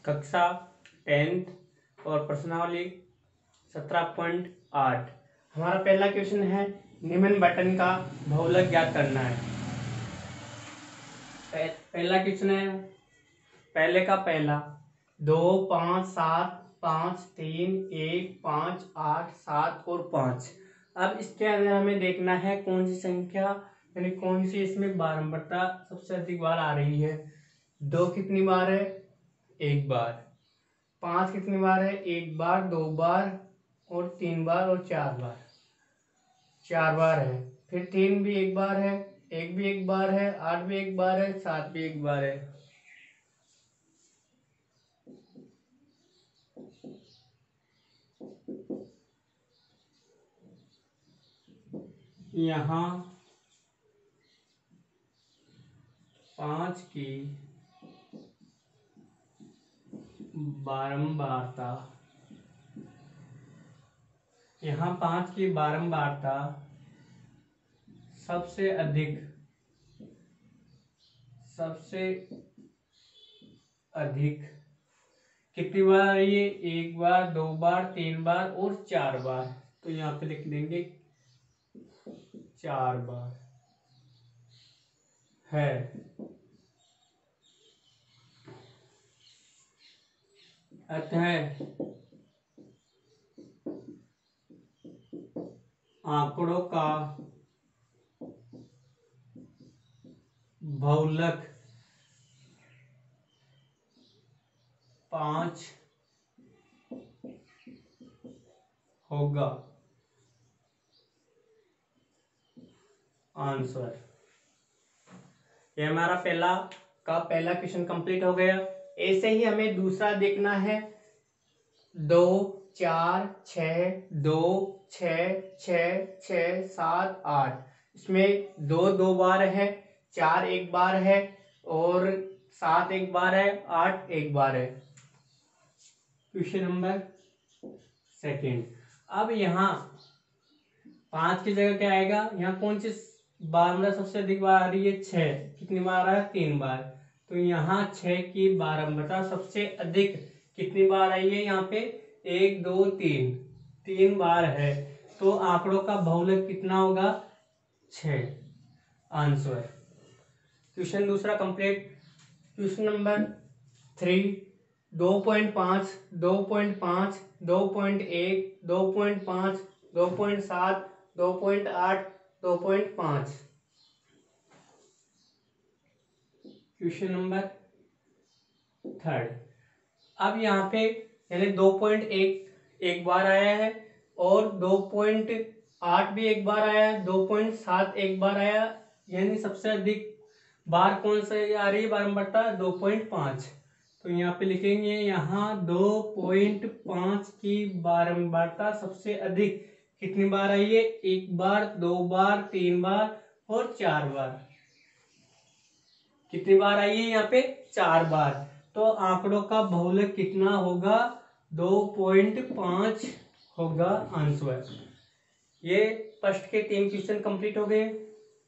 कक्षा 10th और प्रश्नावली 17.8। हमारा पहला क्वेश्चन है, निम्न बटन का बहुलक ज्ञात करना है। पहला क्वेश्चन है, पहले का पहला 2, 5, 7, 5, 3, 1, 5, 8, 7 और 5। अब इसके अंदर हमें देखना है कौन सी संख्या यानी कौन सी इसमें बारंबारता सबसे अधिक बार आ रही है। 2 कितनी बार है? 1 बार। 5 कितनी बार है? 1 बार, 2 बार और 3 बार और 4 बार। 4 बार है। फिर 3 भी 1 बार है, 1 भी 1 बार है, 8 भी 1 बार है, 7 भी 1 बार है। यहाँ 5 की बारंबारता, यहाँ 5 की बारंबारता सबसे अधिक कितनी बार है ये? 1 बार, 2 बार, 3 बार और 4 बार। तो यहाँ पे लिख देंगे 4 बार है। अतः आंकड़ों का बहुलक 5 होगा। आंसर। ये हमारा पहला क्वेश्चन कंप्लीट हो गया। ऐसे ही हमें दूसरा देखना है। 2, 4, 6, 2, 6, 6, 6, 7, 8। इसमें 2 बार है, 4 1 बार है और 7 1 बार है, 8 1 बार है। Question number second. अब यहाँ 5 की जगह क्या आएगा? यहाँ कौन सी बारंबार सबसे अधिक बार आ रही है? 6। कितनी बार आ रहा है? 3 बार। तो यहाँ 6 की बारंबारता सबसे अधिक कितनी बार आई है? यहाँ पे 1 2 3 बार है। तो आंकड़ों का बहुलक कितना होगा? 6। आंसर। क्वेश्चन दूसरा complete. Question number 3। 2.5, 2.5, 2.1, 2.5, 2.7, 2.8, 2.5। Question number third. अब यहाँ पे यानी 2.1 एक बार आया है और 2.8 भी एक बार आया है, 2.7 एक बार आया, यानी सबसे अधिक बार कौन सा आ रही है बारंबारता? 2.5। तो यहाँ पे लिखेंगे, यहाँ 2.5 की बारंबारता सबसे अधिक कितनी बार आई है? 1 बार, 2 बार, 3 बार और 4 बार। कितनी बार आई है यहाँ पे? 4 बार। तो आंकड़ों का बहुलक कितना होगा? 2.5 होगा। आंसर। ये फर्स्ट के 3 क्वेश्चन कंप्लीट हो गए।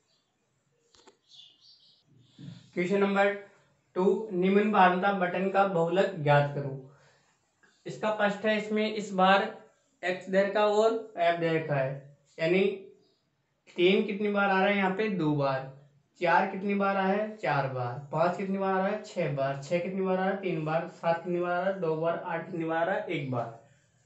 Question number 2। निम्न बारंबारता बटन का बहुलक ज्ञात करो। इसका फर्स्ट है, इसमें इस बार x दे रखा और f दे रखा है, यानी 3 कितनी बार आ रहा है यहाँ पे? 2 बार। 4 कितनी बार आ रहा है? 4 बार। 5 कितनी बार आ रहा है? 6 बार। 6 कितनी बार आ रहा है? 3 बार। 7 कितनी बार आ रहा है? 2 बार। 8 कितनी बार आ रहा है? 1 बार।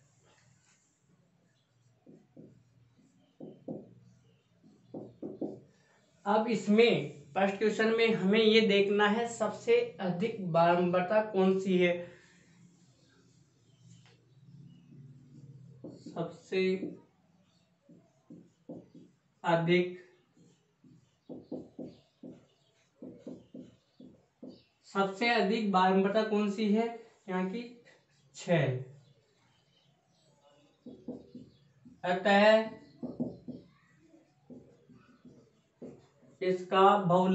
अब इसमें फर्स्ट क्वेश्चन में हमें ये देखना है सबसे अधिक बारंबारता कौन सी है। सबसे अधिक बारंबारता कौन सी है? यहाँ की 6। अतः इसका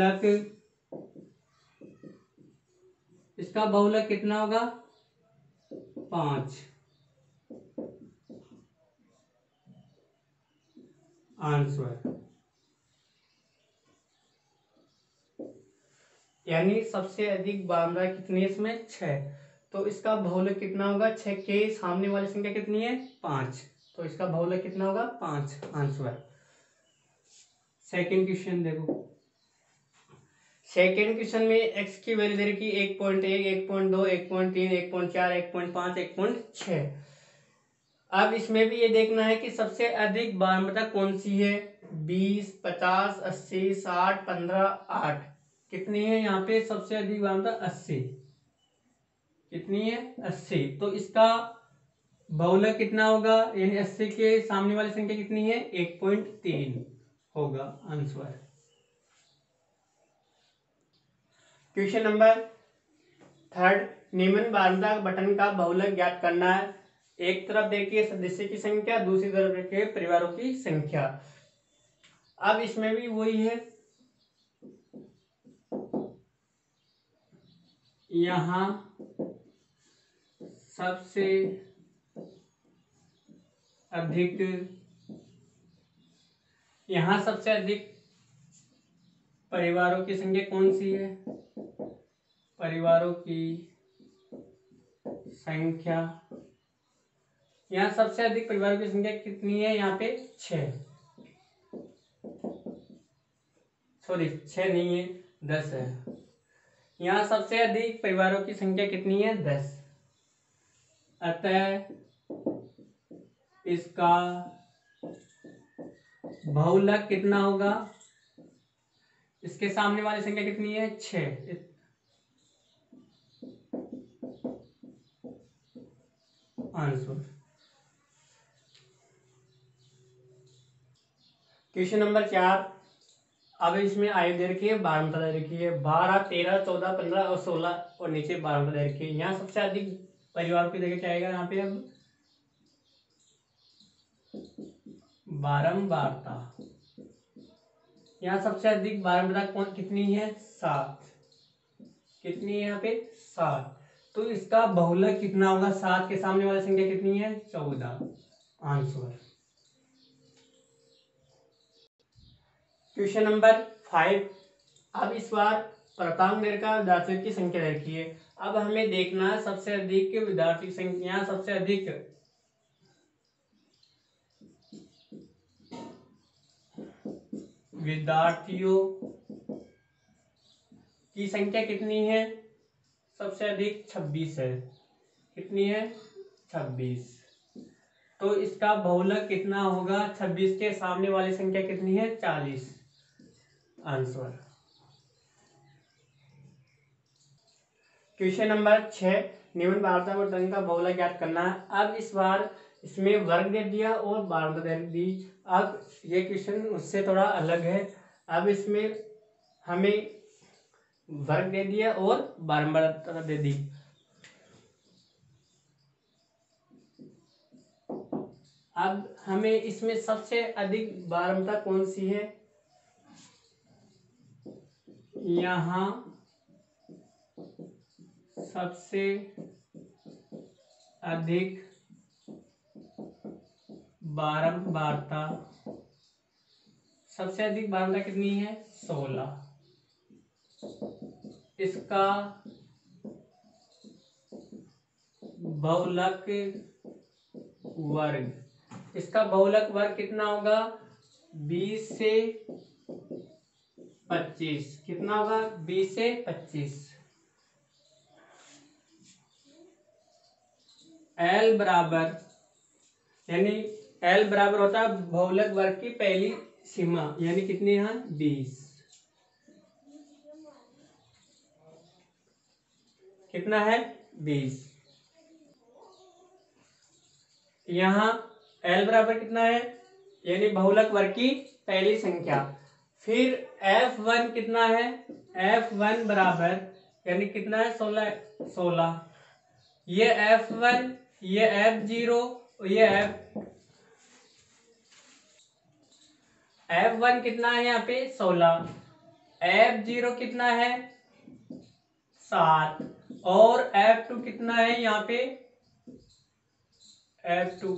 बहुलक कितना होगा? 5। आंसर। यानी सबसे अधिक बारंबारता कितनी है इसमें? 6। तो इसका बहुलक कितना होगा? 6 के सामने वाली संख्या कितनी है? 5। तो इसका बहुलक कितना होगा? 5 आंसर। सेकेंड क्वेश्चन देखो। सेकेंड क्वेश्चन में x की वैल्यू दे रखी 1.1, 1.2, 1.3, 1.4, 1.5, 1.6। अब इसमें भी ये देखना है कि सबसे अधिक बारंबारता कौन सी है? 20, 50, 80, 60, 15, 8। कितनी है यहाँ पे सबसे अधिक बारंबारता? 80। कितनी है? 80। तो इसका बहुलक कितना होगा? यानी 80 के सामने वाली संख्या कितनी है? 1.3 होगा आंसर। क्वेश्चन नंबर थर्ड, निम्न बारंबारता बटन का बहुलक ज्ञात करना है। एक तरफ देखिए सदस्य की संख्या, दूसरी तरफ देखिए परिवारों की संख्या। अब इसमें भी वही है, यहां सबसे अधिक परिवारों की संख्या कौन सी है? परिवारों की संख्या, यहाँ सबसे अधिक परिवारों की संख्या कितनी है? यहाँ पे 6, सॉरी 6 नहीं है, 10 है। यहाँ सबसे अधिक परिवारों की संख्या कितनी है? 10। अतः इसका बहुलक कितना होगा? इसके सामने वाली संख्या कितनी है? 6। आंसर। Question number 4। अब इसमें आयु दे रखी है, बारंबारता दे रखी है 12, 13, 14, 15 और 16 और नीचे बारंबारता दे रखी है। यहाँ सबसे अधिक परिवारों की जगह क्या आएगा? यहाँ पे अब बारंबारता, यहाँ सबसे अधिक बारंबारता कौन कितनी है? 7। कितनी है यहाँ पे? 7। तो इसका बहुलक कितना होगा? 7 के सामने वाली संख्या कितनी है? 14। आंसर। Question number 5। अब इस बार प्राप्तांक रेखा विद्यार्थियों की संख्या रखी है। अब हमें देखना है सबसे अधिक विद्यार्थी की संख्या, सबसे अधिक विद्यार्थियों की संख्या कितनी है? सबसे अधिक 26 है। कितनी है? 26। तो इसका बहुलक कितना होगा? 26 के सामने वाली संख्या कितनी है? 40। आंसर। क्वेश्चन नंबर 6, निम्न बारंबारता बटन का बहुलक ज्ञात करना है। अब इस बार इसमें वर्ग दे दिया और बारंबारता दे दी। अब ये क्वेश्चन उससे थोड़ा अलग है। अब इसमें हमें वर्ग दे दिया और बारंबारता दे दी। अब हमें इसमें सबसे अधिक बारंबारता कौन सी है? यहाँ सबसे अधिक बारंबारता, सबसे अधिक बारंबारता कितनी है? 16। इसका बहुलक वर्ग, इसका बहुलक वर्ग कितना होगा? 20 से 25। कितना होगा? 20 से 25। L बराबर, यानी L बराबर होता है बहुलक वर्ग की पहली सीमा, यानी कितनी है? 20। कितना है? 20। यहाँ L बराबर कितना है? यानी बहुलक वर्ग की पहली संख्या। फिर F1 कितना है? F1 बराबर, यानी कितना है? 16। ये F1, ये F0, ये F1 कितना है यहाँ पे? 16। F0 कितना है? 7। और F2 कितना है यहाँ पे? F2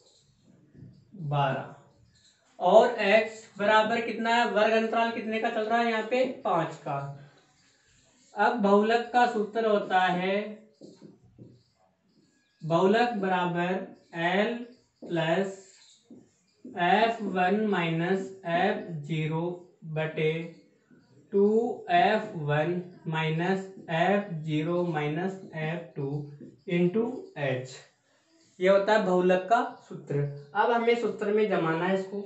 12। और x बराबर कितना है? वर्ग अंतराल कितने का चल रहा है यहाँ पे? 5 का। अब बहुलक का सूत्र होता है बहुलक बराबर L plus F1 minus F0 बटे 2F1 minus F0 minus F2 into H। ये होता है बहुलक का सूत्र। अब हमें सूत्र में जमाना है इसको।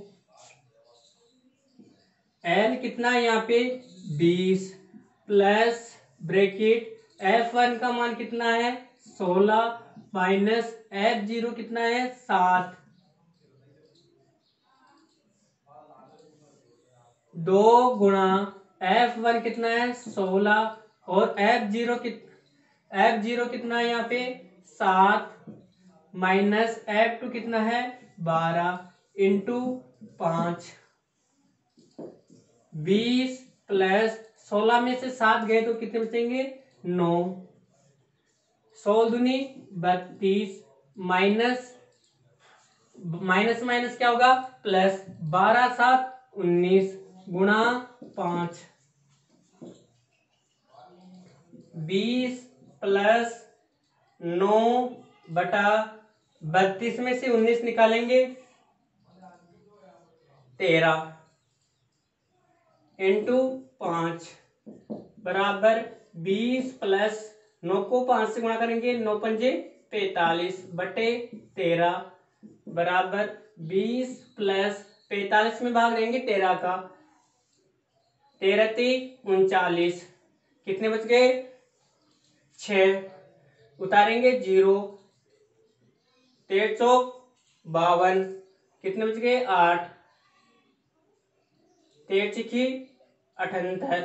L कितना है यहाँ पे 20 प्लस ब्रैकेट F1 का मान कितना है 16 माइनस F0 कितना है 7, 2 गुणा F1 कितना है 16 और F0 कितना है यहाँ पे 7 माइनस F2 कितना है 12 इंटू 5। 20 प्लस 16 में से 7 गए तो कितने बचेंगे 9, 16 दूनी 32 माइनस माइनस क्या होगा प्लस 12 7 19 गुणा 5। 20 प्लस 9 बटा 32 में से 19 निकालेंगे 13 इंटू 5 बराबर 20 प्लस 9 को 5 से गुणा करेंगे 9 पंजे 45 बटे 13 बराबर 20 प्लस 45 में भाग देंगे 13 का 13 39 कितने बच गए 6 उतारेंगे 0 13 52 कितने बच गए 8 13 चिकी 78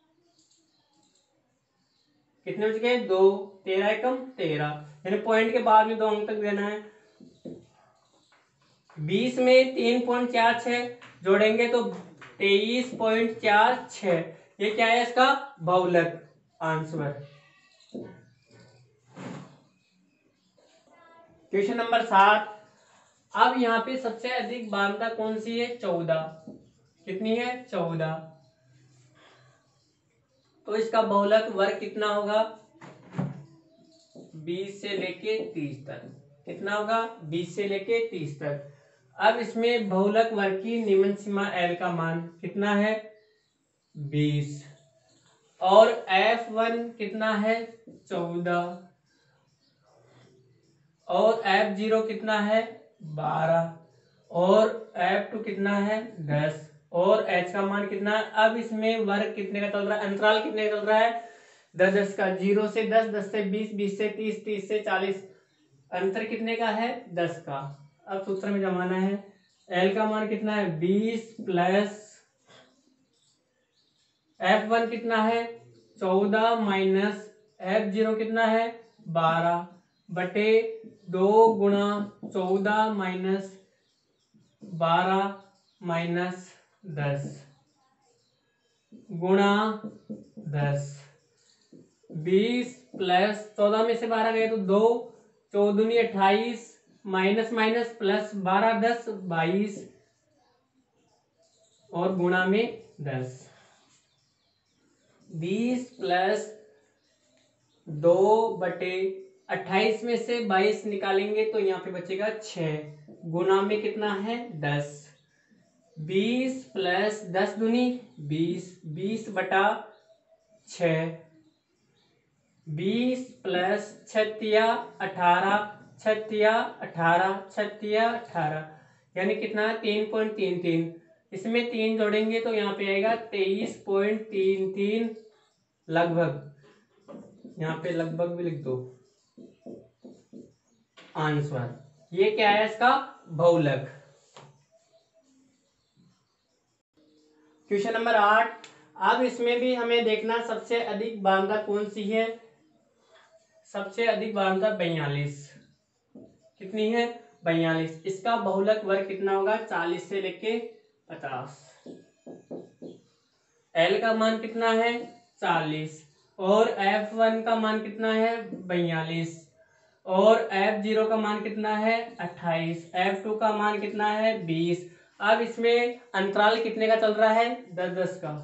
कितने बच गए 2 13 एकम 13 यानी पॉइंट के बाद में 2 अंक तक देना है। 20 में 3.46 जोड़ेंगे तो 23.46। ये क्या है इसका बहुलक आंसर। Question number 7। अब यहाँ पे सबसे अधिक बांधा कौन सी है 14। कितनी है 14। तो इसका बहुलक वर्ग कितना होगा 20 से लेके 30 तक। कितना होगा 20 से लेके 30 तक। अब इसमें बहुलक वर्ग की निम्न सीमा L का मान कितना है 20 और F1 कितना है 14 और F0 कितना है 12 और F2 कितना है 10 और H का मान कितना है। अब इसमें वर्ग कितने का चल रहा है अंतराल कितने का चल रहा है 10 10 का 0 से 10 10 से 20 20 से 30 30 से 40 अंतर कितने का है 10 का। अब सूत्र में जमाना है L का मान कितना है 20 प्लस F1 कितना है 14 माइनस F0 कितना है 12 बटे 2 गुणा 14 माइनस 12 माइनस 10 गुणा 10। 20 प्लस 14 में से 12 गए तो 2 14 28 माइनस माइनस प्लस 12 10 22 और गुणा में 10। 20 प्लस 2 बटे 28 में से 22 निकालेंगे तो यहाँ पे बचेगा 6 गुणा में कितना है 10। 20 प्लस 10 दूनी 20 20 बटा 6 20 प्लस 6 18 6 18 6 18 यानी कितना 3.33। इसमें 3 जोड़ेंगे तो यहाँ पे आएगा 23.33 लगभग। यहाँ पे लगभग भी लिख दो आंसर। ये क्या है इसका बहुलक। Question number 8। अब इसमें भी हमें देखना सबसे अधिक बांधा कौन सी है। सबसे अधिक बांधा 42। कितनी है 42। इसका बहुलक वर्ग कितना होगा 40 से लेके 50। L का मान कितना है 40 और F1 का मान कितना है 42 और F0 का मान कितना है 28। F2 का मान कितना है 20। अब इसमें अंतराल कितने का चल रहा है 10 10 का।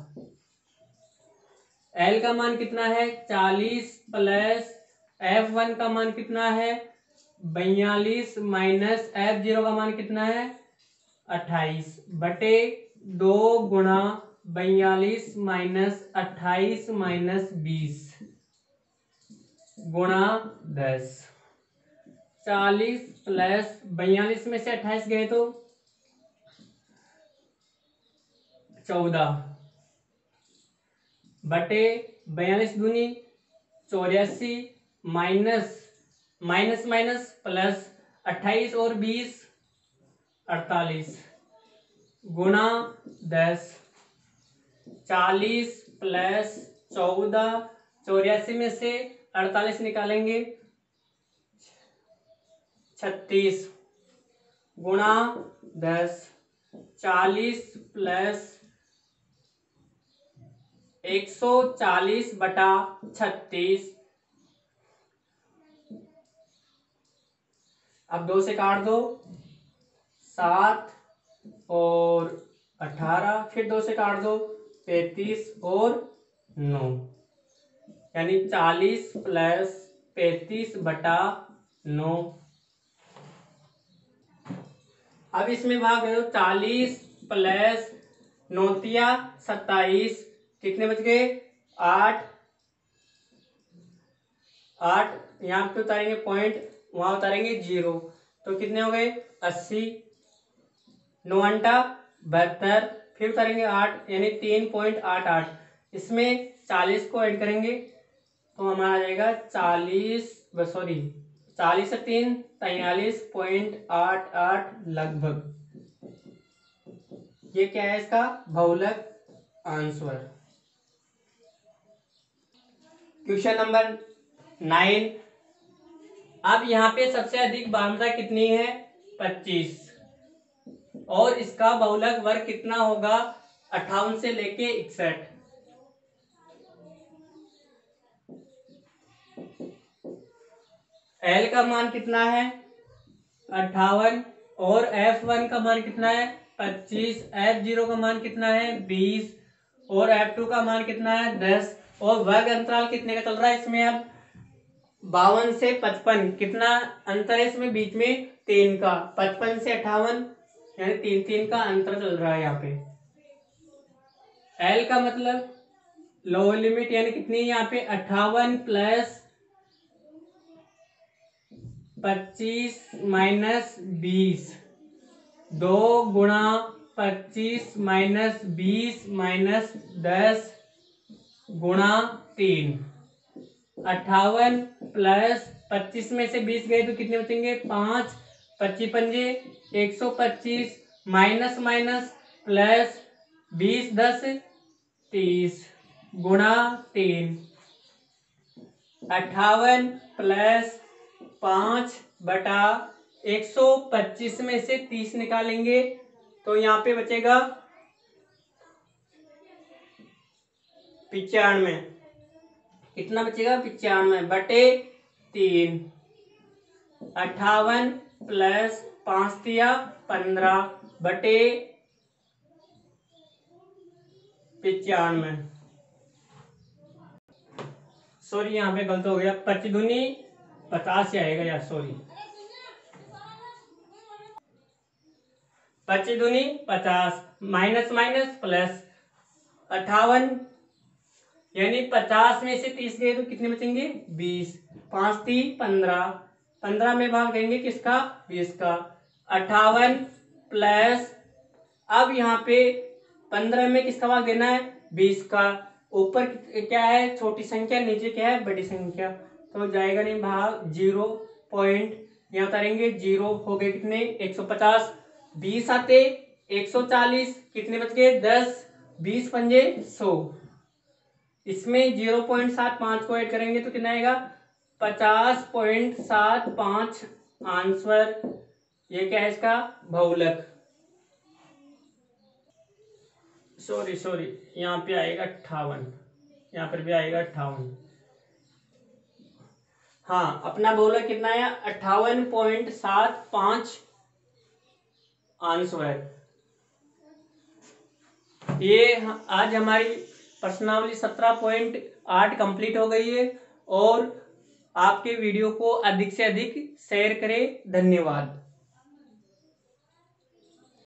L का मान कितना है 40 प्लस F1 का मान कितना है 42 माइनस F0 का मान कितना है 28 बटे 2 गुणा 42 माइनस 28 माइनस 20 गुणा 10। 40 प्लस 42 में से 28 गए तो 14 बटे 42 दूनी 84 माइनस माइनस माइनस प्लस 28 और 20 48 गुणा 10। 40 प्लस 14 84 में से 48 निकालेंगे 36 गुणा 10। 40 प्लस 140 बटा 36। अब 2 से काट दो 7 और 18 फिर 2 से काट दो 35 और 9 यानी 40 प्लस 35 बटा 9। अब इसमें भाग दे दो 40 प्लस 9 तिया 27 कितने बच गए 8 यहाँ पे उतारेंगे पॉइंट वहां उतारेंगे 0 तो कितने हो गए 80 9 अंटा 72 फिर उतारेंगे 8 यानी 3.88। इसमें 40 को ऐड करेंगे तो हमारा आ जाएगा 40 से 3 43.88 लगभग। ये क्या है इसका बहुलक आंसर। Question number 9। अब यहाँ पे सबसे अधिक बाध्यता कितनी है 25 और इसका बहुलक वर्ग कितना होगा 58 से लेके 61। L का मान कितना है 58 और F1 का मान कितना है 25। F0 का मान कितना है 20 और F2 का मान कितना है 10 और वर्ग अंतराल कितने का चल रहा है इसमें अब 52 से 55 कितना अंतर है इसमें बीच में 3 का 55 से 58 यानी 3 का अंतर चल रहा है यहाँ पे। L का मतलब लोअर लिमिट यानी कितनी यहाँ पे 58 प्लस 25 माइनस 20 2 गुणा 25 माइनस 20 माइनस 10 गुणा 3। 58 प्लस 25 में से 20 गए तो कितने बचेंगे 5 25 पंजे 125 माइनस माइनस प्लस 20 10 30 गुणा 3। 58 प्लस 5 बटा 125 में से 30 निकालेंगे तो यहाँ पे बचेगा 95। कितना बचेगा 95 बटे 3। 58 प्लस 5 दिया 15 बटे 95। सॉरी यहाँ पे गलत हो गया 25 दूनी 50 ही आएगा यार सॉरी 25 दूनी 50 माइनस माइनस प्लस 58 यानी 50 में से 30 गए तो कितने बचेंगे 20 5 3 15 15 में भाग देंगे किसका 20 का। 58 प्लस अब यहाँ पे 15 में किसका भाग देना है 20 का। ऊपर क्या है छोटी संख्या नीचे क्या है बड़ी संख्या तो जाएगा नहीं भाग 0 पॉइंट यहाँ उतारेंगे 0 हो गए कितने 150 20 आते 140 कितने बच गए 10 20 पंजे 100। इसमें 0.75 को ऐड करेंगे तो कितना आएगा 50.75 आंसर। ये क्या है इसका बहुलक। सॉरी यहाँ पे आएगा 58 यहाँ पर भी आएगा 58। हाँ अपना बहुलक कितना है 58.75 आंसर। ये आज हमारी प्रश्नावली 17.8 कंप्लीट हो गई है और आपके वीडियो को अधिक से अधिक शेयर करें। धन्यवाद।